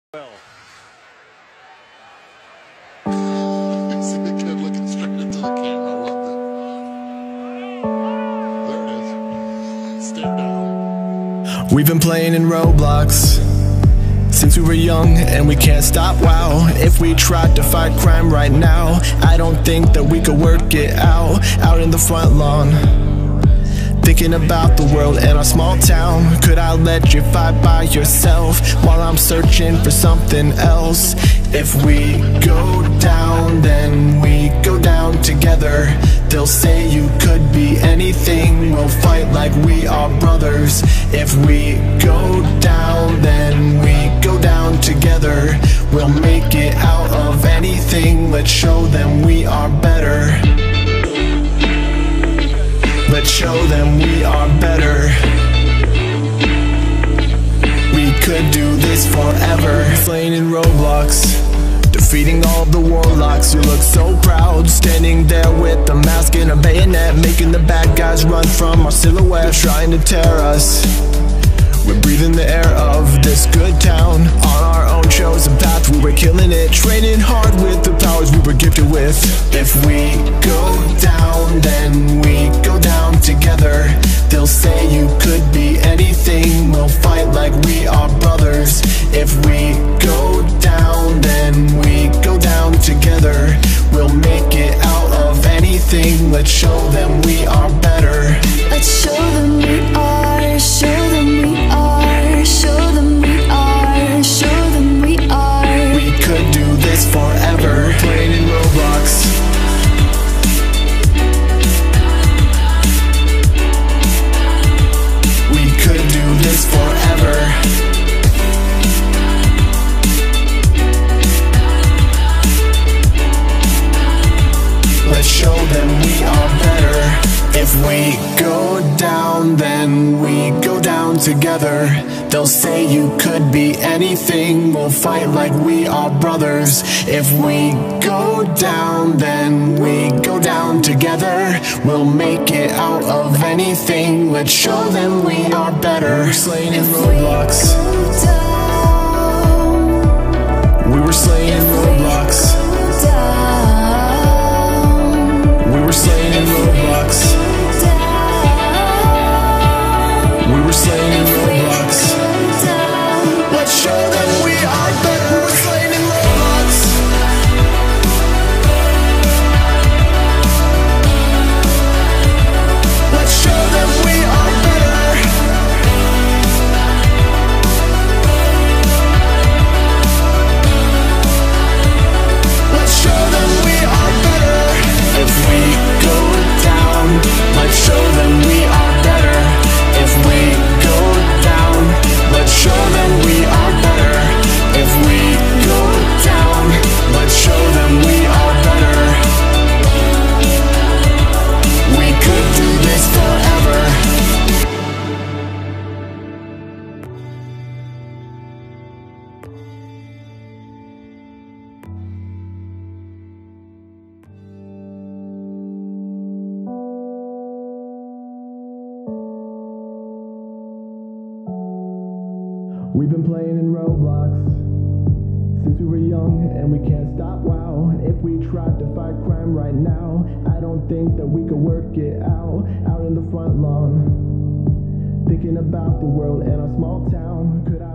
Well. See the kid looking straight into the camera. I love it. There it is. Stare down. We've been playing in Roblox since we were young, and we can't stop. Wow, if we tried to fight crime right now, I don't think that we could work it out in the front lawn, thinking about the world and our small town. Could I let you fight by yourself while I'm searching for something else? If we go down, then we go down together. They'll say you could be anything, we'll fight like we are brothers. If we go down, then we go down together. We'll make it out of anything. Let's show them we are better. Let's show them we are better. We could do this forever. Playing in Roblox, defeating all the warlocks. You look so proud, standing there with a mask and a bayonet, making the bad guys run from our silhouette, trying to tear us. We're breathing the air of this good town, on our own chosen path. We were killing it, training hard with the powers we were gifted with. If we go down, then we go down together. They'll say you could be anything, we'll fight like we are brothers. If we go down, then we go down together. We'll make it out of anything. Let's show them we are better. Let's show them we are, show them we are, show them we are, show them we are. We could do this forever. Playing in Roblox. We could do this forever. Let's show them we are better. If we go down, then we go down together. They'll say you could be anything, we'll fight like we are brothers. If we go down, then we go down together. We'll make it out of anything. Let's show them we are better. We're slaying in Roblox. We were slaying in Roblox. We were slaying in Roblox. We were slaying in Roblox. Let's show them we are better. We're slaying in Roblox. Let's show them we are better. Let's show them we are better. If we go down, let's show them we are better. If we go down, let's show them we are better. If we go down, let's show them we are better. We could do this forever. We've been playing in Roblox since we were young, and we can't stop. Wow, if we tried to fight crime right now, I don't think that we could work it out in the front lawn, thinking about the world and our small town. Could I